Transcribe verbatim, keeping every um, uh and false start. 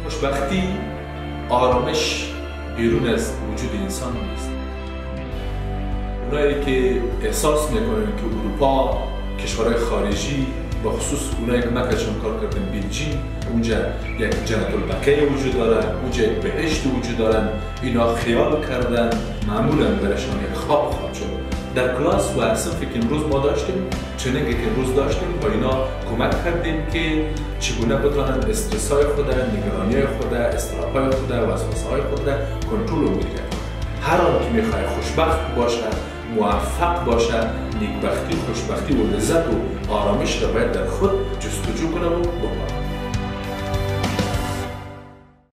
خوشبختی آرامش بیرون از وجود انسان نیست. اونایی که احساس میکنن که اروپا، کشورهای خارجی، به خصوص اونایی که مکشون کار کردن بلژیم، اونجا یک جنت البقیع وجود دارن، اونجا یک بهشت وجود دارن، اینا خیال کردن معمولا برشان یک خواب خواب شد. در کلاس و صنفی که امروز ما داشتیم، چنینگی که امروز داشتیم، با اینا کمک کردیم که چگونه بتونن استرس های خود، نگرانی های خود، اضطراب های خود، وسواس های خود کنترل بکنن. هر آن که میخواد خوشبخت باشه، موفق باشه، نیکبختی، خوشبختی و لذت و آرامش را باید در خود جستجو کنه و بکنه.